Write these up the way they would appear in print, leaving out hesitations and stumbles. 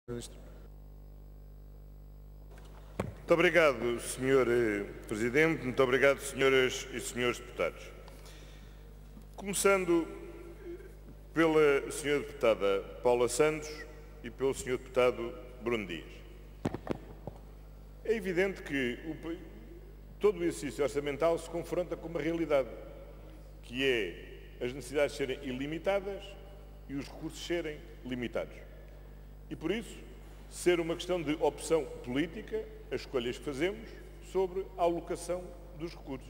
Muito obrigado, Sr. Presidente. Muito obrigado, senhoras e senhores deputados. Começando pela Sra. Deputada Paula Santos e pelo Sr. Deputado Bruno Dias. É evidente que todo o exercício orçamental se confronta com uma realidade, que é as necessidades serem ilimitadas e os recursos serem limitados. E, por isso, ser uma questão de opção política, as escolhas que fazemos sobre a alocação dos recursos.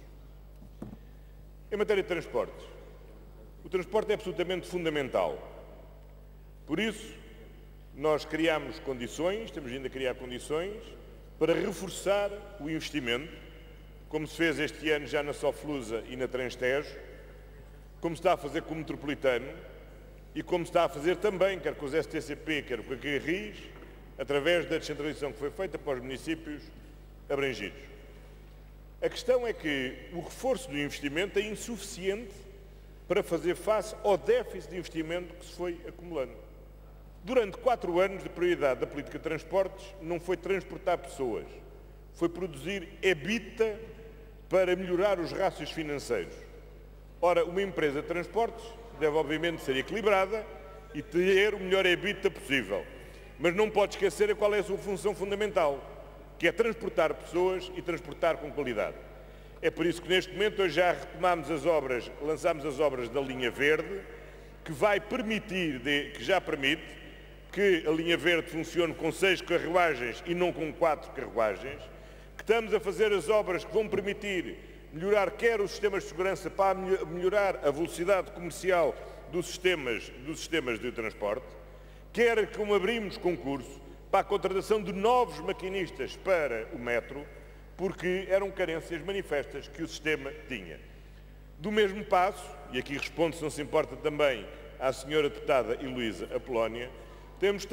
Em matéria de transportes, o transporte é absolutamente fundamental. Por isso, nós criamos condições, estamos ainda a criar condições, para reforçar o investimento, como se fez este ano já na Soflusa e na Transtejo, como se está a fazer com o Metropolitano, e como se está a fazer também, quer com os STCP, quer com a Carris, através da descentralização que foi feita para os municípios abrangidos. A questão é que o reforço do investimento é insuficiente para fazer face ao déficit de investimento que se foi acumulando. Durante 4 anos de prioridade da política de transportes não foi transportar pessoas, foi produzir EBITDA para melhorar os rácios financeiros. Ora, uma empresa de transportes deve obviamente ser equilibrada e ter o melhor EBITDA possível. Mas não pode esquecer qual é a sua função fundamental, que é transportar pessoas e transportar com qualidade. É por isso que neste momento hoje já retomamos as obras, lançamos as obras da linha verde, que vai permitir, que já permite, que a linha verde funcione com 6 carruagens e não com 4 carruagens, que estamos a fazer as obras que vão permitir melhorar quer os sistemas de segurança para melhorar a velocidade comercial dos sistemas de transporte, quer como abrimos concurso para a contratação de novos maquinistas para o metro, porque eram carências manifestas que o sistema tinha. Do mesmo passo, e aqui respondo, se não se importa também, à Sra. Deputada Heloísa Apolónia, temos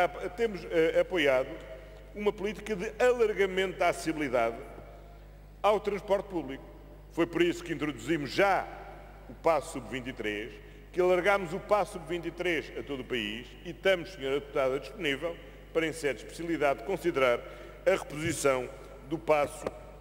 apoiado uma política de alargamento da acessibilidade ao transporte público. Foi por isso que introduzimos já o passo sub-23, que alargámos o passo sub-23 a todo o país e estamos, Sra. Deputada, disponível para, em sede de especialidade, considerar a reposição do passo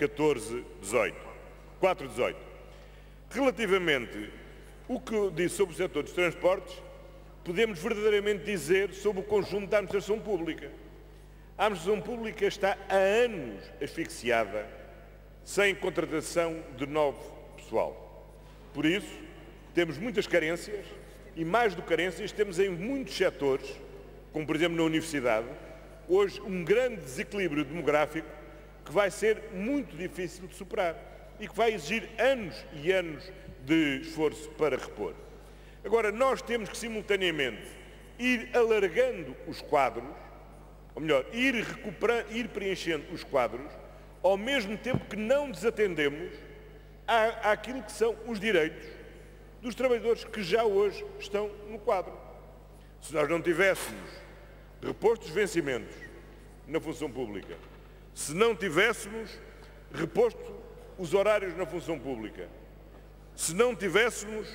418. Relativamente ao que eu disse sobre o setor dos transportes, podemos verdadeiramente dizer sobre o conjunto da administração pública. A administração pública está há anos asfixiada, sem contratação de novo pessoal. Por isso, temos muitas carências e, mais do que carências, temos em muitos setores, como por exemplo na universidade, hoje um grande desequilíbrio demográfico que vai ser muito difícil de superar e que vai exigir anos e anos de esforço para repor. Agora, nós temos que simultaneamente ir alargando os quadros, ou melhor, ir preenchendo os quadros, ao mesmo tempo que não desatendemos àquilo que são os direitos dos trabalhadores que já hoje estão no quadro. Se nós não tivéssemos reposto os vencimentos na função pública, se não tivéssemos reposto os horários na função pública, se não tivéssemos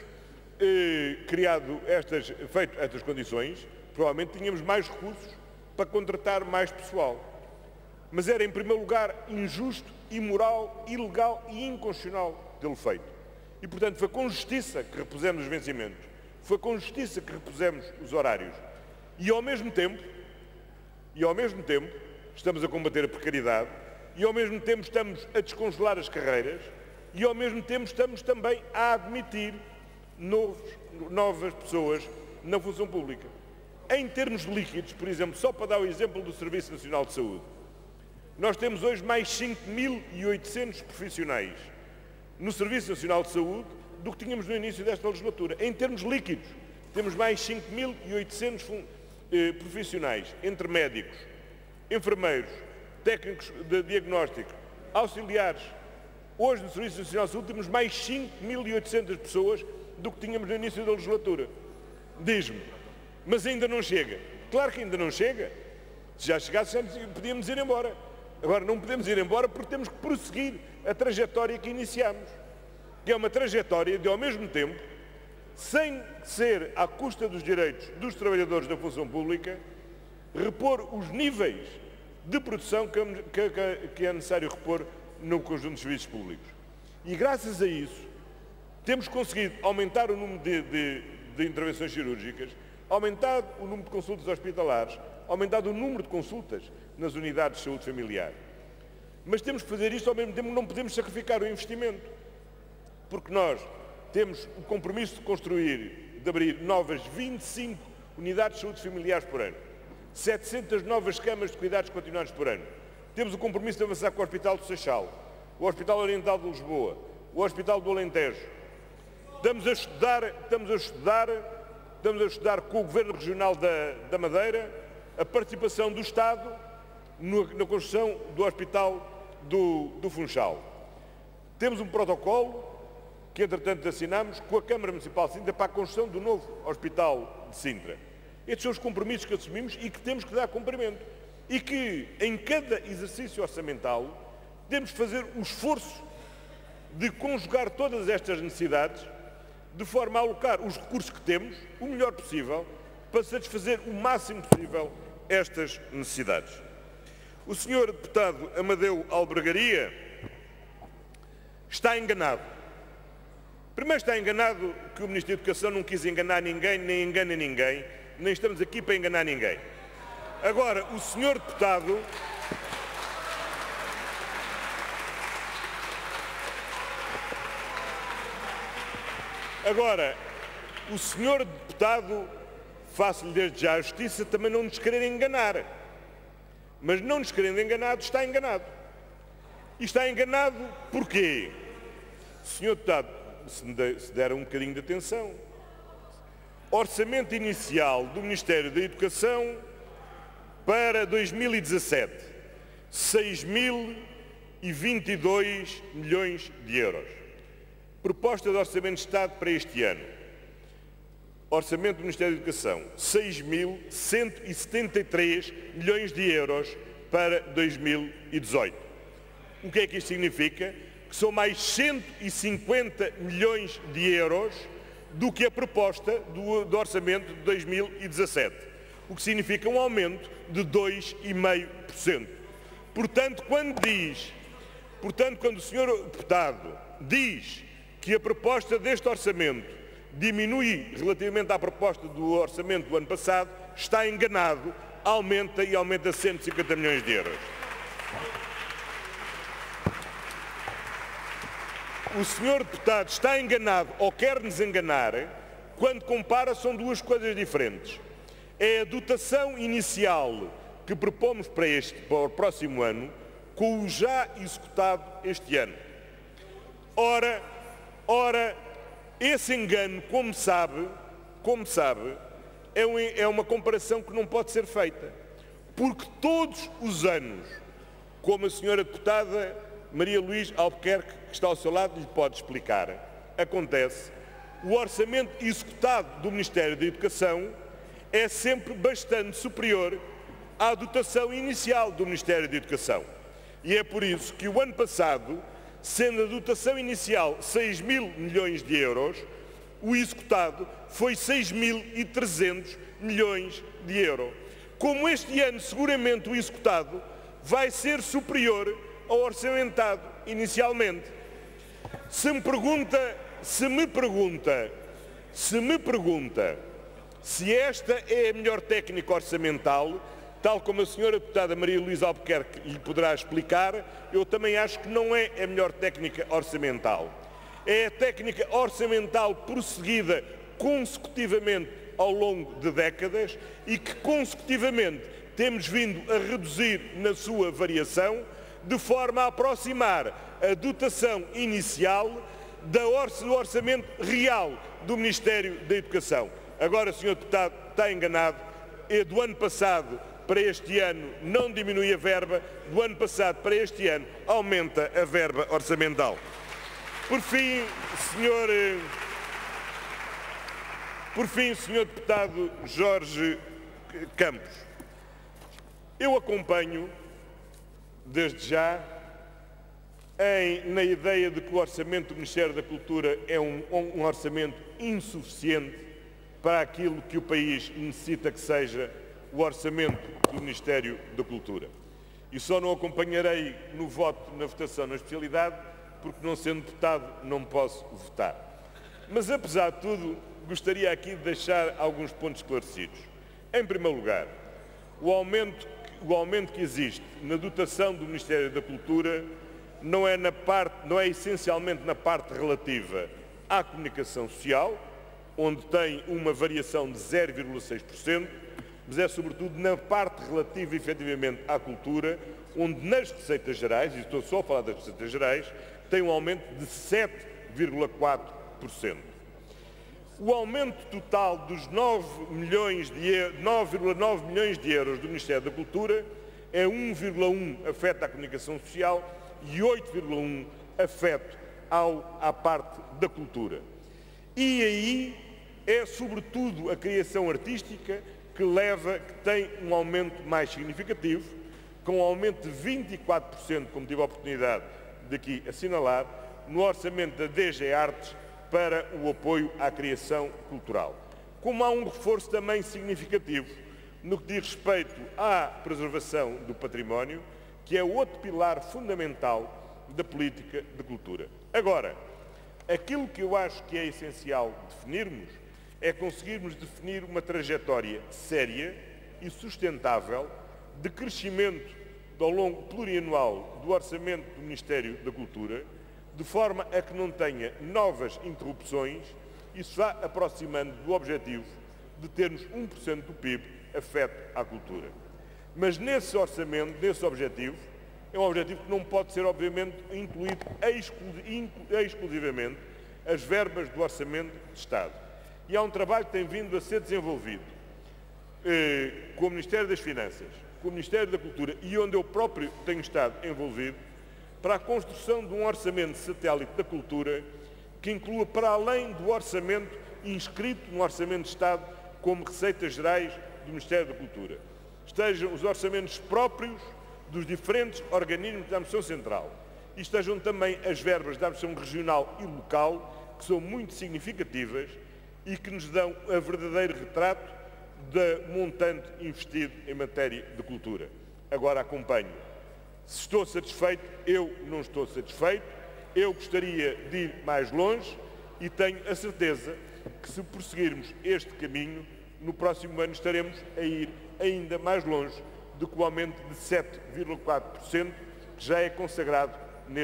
feito estas condições, provavelmente tínhamos mais recursos para contratar mais pessoal. Mas era, em primeiro lugar, injusto, imoral, ilegal e inconstitucional tê-lo feito. E, portanto, foi com justiça que repusemos os vencimentos, foi com justiça que repusemos os horários. E, ao mesmo tempo, estamos a combater a precariedade, e, ao mesmo tempo, estamos a descongelar as carreiras, e, ao mesmo tempo, estamos também a admitir novas pessoas na função pública. Em termos líquidos, por exemplo, só para dar o exemplo do Serviço Nacional de Saúde, nós temos hoje mais 5.800 profissionais no Serviço Nacional de Saúde do que tínhamos no início desta legislatura. Em termos líquidos, temos mais 5.800 profissionais, entre médicos, enfermeiros, técnicos de diagnóstico, auxiliares. Hoje, no Serviço Nacional de Saúde, temos mais 5.800 pessoas do que tínhamos no início da legislatura. Diz-me, mas ainda não chega. Claro que ainda não chega. Se já chegasse, já podíamos ir embora. Agora, não podemos ir embora porque temos que prosseguir a trajetória que iniciamos, que é uma trajetória de, ao mesmo tempo, sem ser à custa dos direitos dos trabalhadores da função pública, repor os níveis de produção que é necessário repor no conjunto dos serviços públicos. E graças a isso temos conseguido aumentar o número de intervenções cirúrgicas, aumentar o número de consultas hospitalares, aumentar o número de consultas nas unidades de saúde familiar. Mas temos que fazer isto ao mesmo tempo, não podemos sacrificar o investimento, porque nós temos o compromisso de construir, de abrir novas 25 unidades de saúde familiares por ano, 700 novas camas de cuidados continuados por ano. Temos o compromisso de avançar com o Hospital do Seixal, o Hospital Oriental de Lisboa, o Hospital do Alentejo. Estamos a estudar com o Governo Regional da Madeira a participação do Estado na construção do Hospital do Funchal. Temos um protocolo que, entretanto, assinamos com a Câmara Municipal de Sintra para a construção do novo Hospital de Sintra. Estes são os compromissos que assumimos e que temos que dar cumprimento. E que, em cada exercício orçamental, temos que fazer o esforço de conjugar todas estas necessidades de forma a alocar os recursos que temos, o melhor possível, para satisfazer o máximo possível estas necessidades. O Sr. Deputado Amadeu Albergaria está enganado. Primeiro está enganado que o Ministro da Educação não quis enganar ninguém, nem engana ninguém, nem estamos aqui para enganar ninguém. Agora, o Sr. Deputado... Agora, o Sr. Deputado, faço-lhe desde já a justiça, também não nos querer enganar. Mas não nos querendo enganado, está enganado. E está enganado porquê? Sr. Deputado, se der um bocadinho de atenção, orçamento inicial do Ministério da Educação para 2017, 6.022 milhões de euros. Proposta de Orçamento de Estado para este ano. Orçamento do Ministério da Educação, 6.173 milhões de euros para 2018. O que é que isto significa? Que são mais 150 milhões de euros do que a proposta do Orçamento de 2017. O que significa um aumento de 2,5%. Portanto, quando o Sr. Deputado diz que a proposta deste orçamento diminui relativamente à proposta do orçamento do ano passado, está enganado, aumenta 150 milhões de euros. O Sr. Deputado está enganado ou quer nos enganar quando compara, são duas coisas diferentes. É a dotação inicial que propomos para o próximo ano com o já executado este ano. Ora, esse engano, como sabe, é uma comparação que não pode ser feita. Porque todos os anos, como a senhora deputada Maria Luís Albuquerque, que está ao seu lado, lhe pode explicar, acontece, o orçamento executado do Ministério da Educação é sempre bastante superior à dotação inicial do Ministério da Educação. E é por isso que o ano passado, sendo a dotação inicial 6.000 milhões de euros, o executado foi 6.300 milhões de euros. Como este ano, seguramente, o executado vai ser superior ao orçamentado inicialmente. Se me pergunta se esta é a melhor técnica orçamental, tal como a senhora deputada Maria Luísa Albuquerque lhe poderá explicar, eu também acho que não é a melhor técnica orçamental. É a técnica orçamental prosseguida consecutivamente ao longo de décadas e que consecutivamente temos vindo a reduzir na sua variação, de forma a aproximar a dotação inicial do orçamento real do Ministério da Educação. Agora, Sr. Deputado, está enganado. Do ano passado para este ano não diminui a verba, do ano passado para este ano aumenta a verba orçamental. Por fim, Sr. Deputado Jorge Campos, eu acompanho, desde já, na ideia de que o orçamento do Ministério da Cultura é um orçamento insuficiente para aquilo que o país necessita que seja o orçamento do Ministério da Cultura. E só não acompanharei no voto, na votação na especialidade, porque não sendo deputado não posso votar. Mas, apesar de tudo, gostaria aqui de deixar alguns pontos esclarecidos. Em primeiro lugar, o aumento que existe na dotação do Ministério da Cultura não é essencialmente na parte relativa à comunicação social, onde tem uma variação de 0,6%, mas é sobretudo na parte relativa efetivamente à cultura, onde nas receitas gerais, e estou só a falar das receitas gerais, tem um aumento de 7,4%. O aumento total dos 9,9 milhões de euros do Ministério da Cultura é 1,1 afeta a comunicação social e 8,1 afeta à parte da cultura. E aí é sobretudo a criação artística que tem um aumento mais significativo, com um aumento de 24%, como tive a oportunidade de aqui assinalar, no orçamento da DG Artes para o apoio à criação cultural. Como há um reforço também significativo no que diz respeito à preservação do património, que é outro pilar fundamental da política de cultura. Agora, aquilo que eu acho que é essencial definirmos é conseguirmos definir uma trajetória séria e sustentável de crescimento ao longo plurianual do orçamento do Ministério da Cultura, de forma a que não tenha novas interrupções e se vá aproximando do objetivo de termos 1% do PIB afeto à cultura. Mas nesse orçamento, nesse objetivo, é um objetivo que não pode ser, obviamente, incluído exclusivamente as verbas do Orçamento de Estado. E há um trabalho que tem vindo a ser desenvolvido com o Ministério das Finanças, com o Ministério da Cultura e onde eu próprio tenho estado envolvido, para a construção de um orçamento satélite da cultura que inclua, para além do orçamento inscrito no Orçamento de Estado como receitas gerais do Ministério da Cultura, estejam os orçamentos próprios dos diferentes organismos da Administração Central e estejam também as verbas da Administração Regional e Local, que são muito significativas e que nos dão a verdadeiro retrato do montante investido em matéria de cultura. Agora acompanho. Se estou satisfeito, eu não estou satisfeito, eu gostaria de ir mais longe e tenho a certeza que se prosseguirmos este caminho, no próximo ano estaremos a ir ainda mais longe do que o aumento de 7,4% que já é consagrado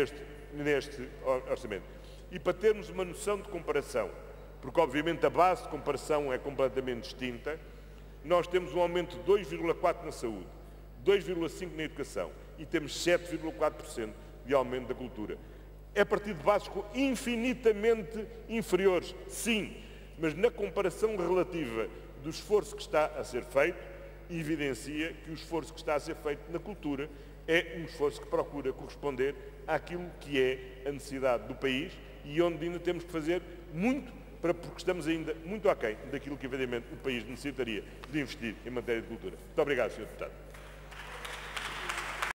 neste orçamento. E para termos uma noção de comparação, porque obviamente a base de comparação é completamente distinta, nós temos um aumento de 2,4% na saúde, 2,5% na educação e temos 7,4% de aumento da cultura. É a partir de bases infinitamente inferiores, sim, mas na comparação relativa do esforço que está a ser feito, evidencia que o esforço que está a ser feito na cultura é um esforço que procura corresponder àquilo que é a necessidade do país e onde ainda temos que fazer muito, porque estamos ainda muito aquém daquilo que, evidentemente, o país necessitaria de investir em matéria de cultura. Muito obrigado, Sr. Deputado.